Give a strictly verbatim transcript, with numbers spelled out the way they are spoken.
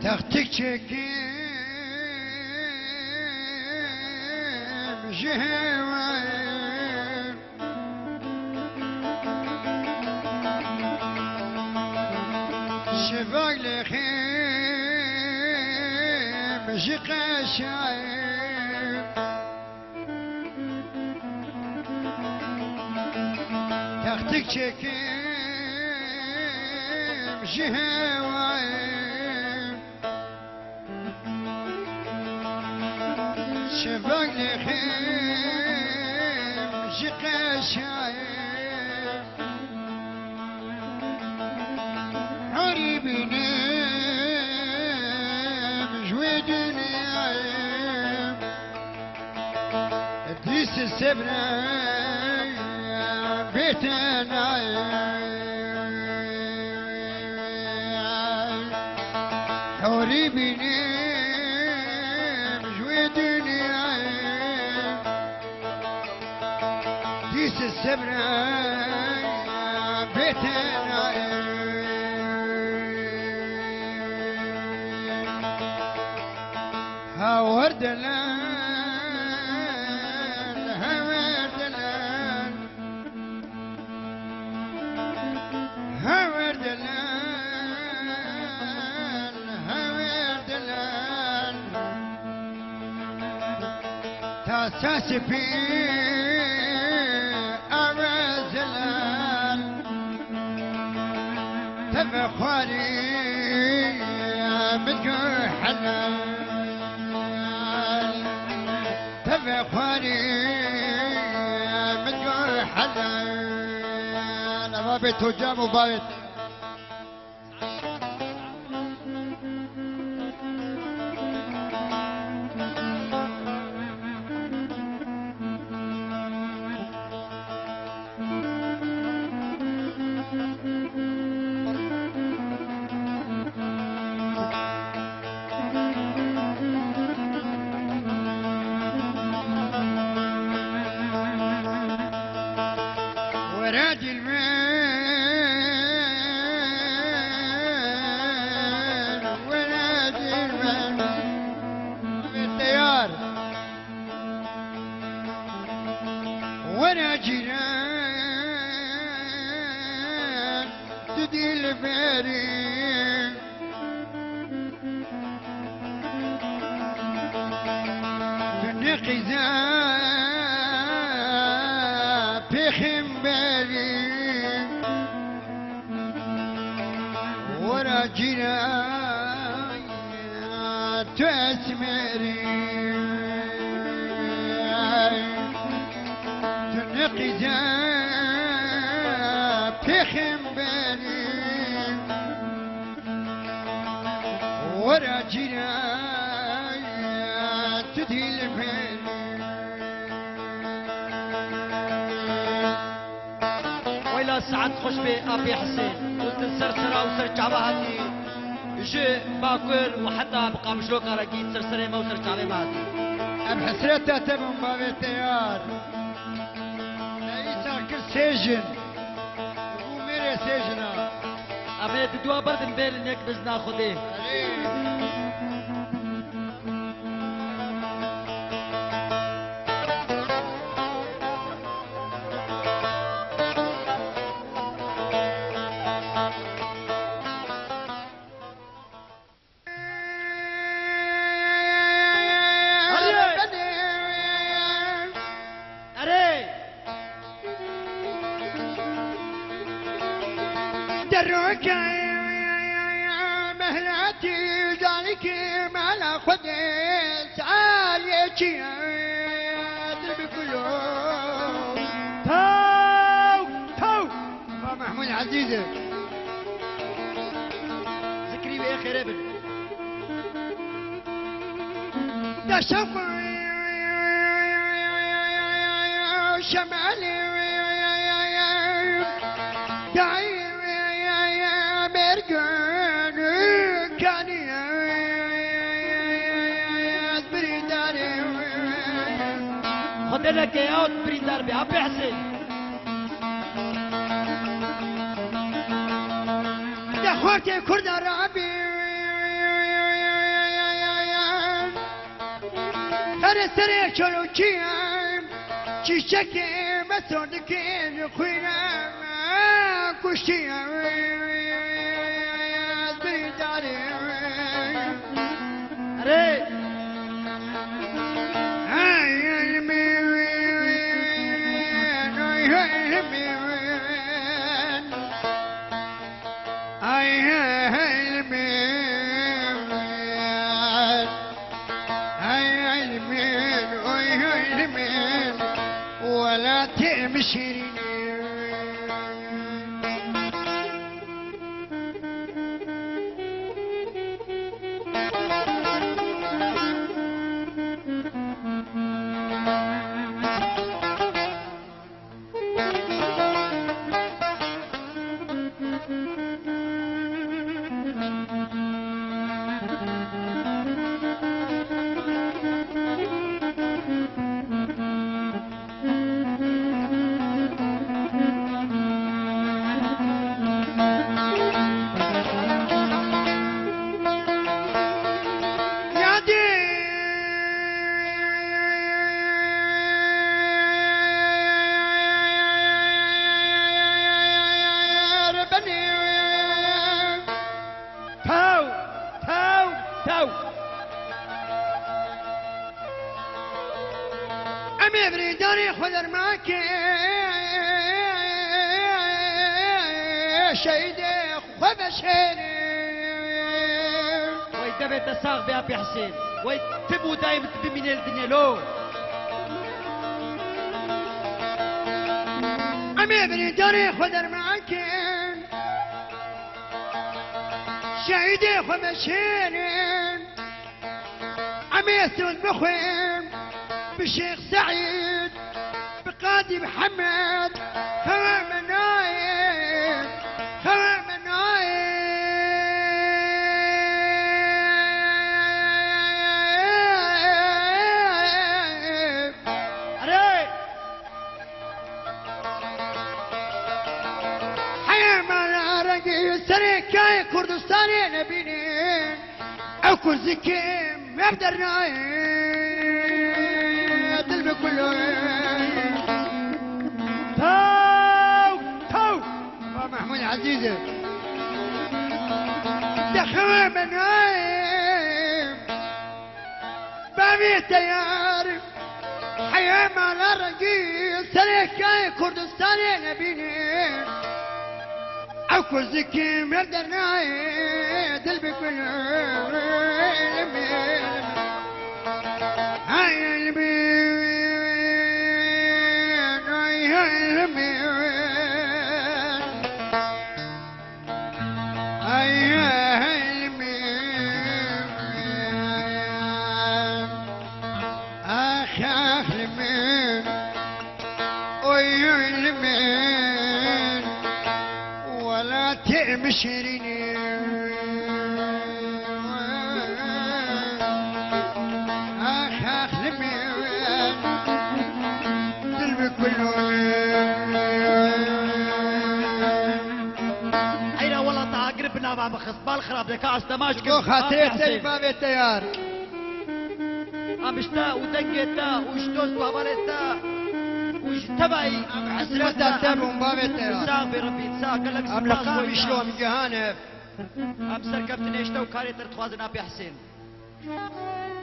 تختك çekim جهوان شفاق لخيم جقاشايم تختك çekim جهوان شفاق لخيم جقاشايم حريبي نام جويدني عيم ديس السبرة بيتنا حريبي نام جويدني عيم ديس السبرة بيتنا هاور دلال هاور دلال هاور دلال هاور دلال تاساس في أرزلال تبخاري متقر حلال تبخاري متقر حلال أنا بيت وجام وبيت وراد المال وراد المال بالطيار ورا جيران تدي الباري بالنقزة بخم ورا جيران تسمري تنقزا بخم بالي ورا جيران تدي البالي ويلا سعد خوش بي ابي حسين سرسرة وسرچاوة هاتي جي باكر وحتى بقى مشروكة رقيد سرسرة ما وسرچاوة هاتي ام حسرتها تبن باب التيار لأيسا كل سجن وميري سجنة أبي دوا برد مبيل انك بزنا خدي دروك مهلاتي ذلك ما لا خدت عليك درب كلهم تو تو محمود عزيزة ذكري بيه خرابن ده شوف شمالي دعي خدنا كياوت بريندار بي ابي حسين يا خوتي كرد رابي سر سر چلوچیم چیچکی مسودکی خوینم کشتیم بریداریم اره ولا تمشي أمي بريداني خذر معك شهيدي خبشيني ويدبت الساق بأبي حسين ويتبو دايم تبي من الدنيا لو أمي بريداني خذر معك شهيدي خبشيني أمي سود بخيم بالشيخ سعيد بقاضي محمد خوام نايم خوام نايم أري حيام على رقي سريكاي كردستاني نبيني أو كرزكيم ما بدرناي كله تو تو محمود عزيزي دخل من نايم بابي تيار حيام على رقيق سريكاي كردستاني نبيني او كرزكي مقدر نايم دلبي كله هاي البيت ولا تمشريني اخ اخ لمين قلبي كله عينا والله تعقربنا مع مخصبال خراب لك استماش كو خاطرت الباب التيار امشتا ودقتا وشتوز بابالتا وش تبعي حسرتها تبع باب التيار ساق بربي ساق لك ام لقام شلون جهانف ام سركبت نيشتا وكاري ترتخوازنا بي حسين